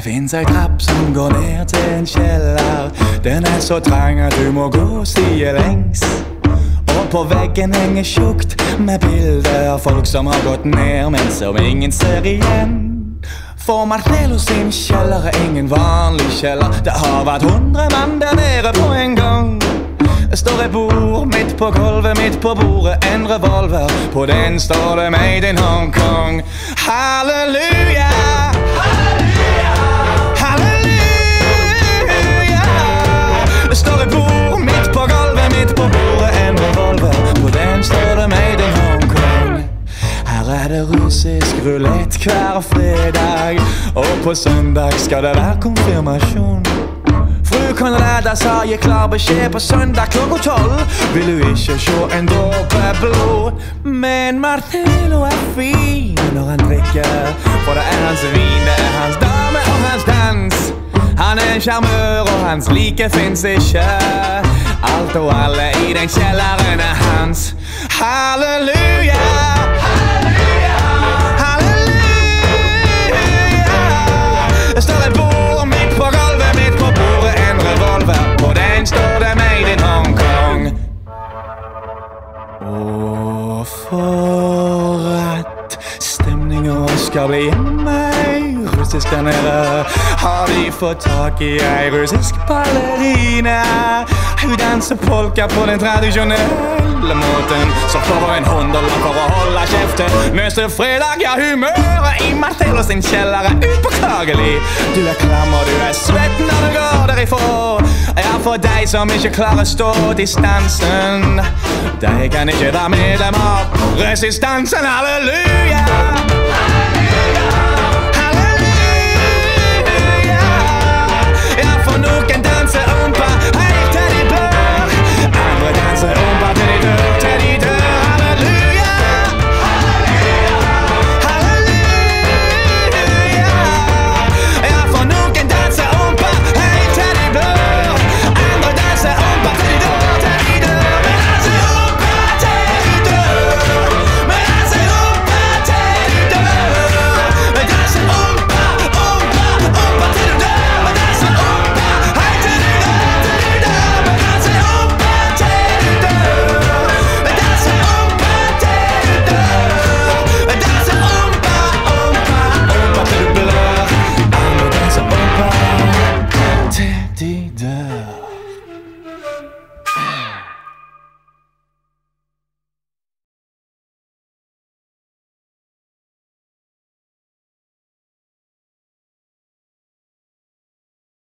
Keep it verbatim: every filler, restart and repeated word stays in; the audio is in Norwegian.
Det finnes ei trapp som går ned til en kjeller. Den er så trang at du må gå sidelengs. Og på veggen henger tjukt med bilder av folk som har gått ned, men som ingen ser igjen. For Martello sin kjeller er ingen vanlig kjeller. Det har vært hundre mann der nede på en gang. Det står et bord midt på gulvet, midt på bordet, en revolver. På den står det Made in Hong Kong. Halleluja! Halleluja! Halleluja! Det står et bord midt på gulvet, midt på bordet, en revolver. På den står det Made in Hong Kong. Her er det russisk rulett hver fredag, og på søndag skal det være konfirmasjon. Fru Konrada sa jeg klar beskjed på søndag klokka tolv. Vil du ikke se en dråpe blod? Men Martello er fin når han drikker, for det er hans vin, det er hans dame og hans dans. Han er en charmør og hans like finnes ikke. Alt og alle i den kjelleren er hans. Halleluja! Halleluja! Halleluja! Det står et bord midt på gulvet, midt på bordet, en revolver. På den står det Made in Hong Kong. Og for at stemningen skal bli meg russisk der nede, har de fått tak i ei russisk ballerina. Hun danser polka på den tradisjonelle måten, så får en hundrelapp for å holde kjeften. Neste fredag, ja, humøret i Martello sin kjeller er upåklagelig. Du er klam og du er svett når du går derifra. Ja, for deg som ikke klarer stå distansen, de kan ikke være medlem av Resistansen. Halleluja!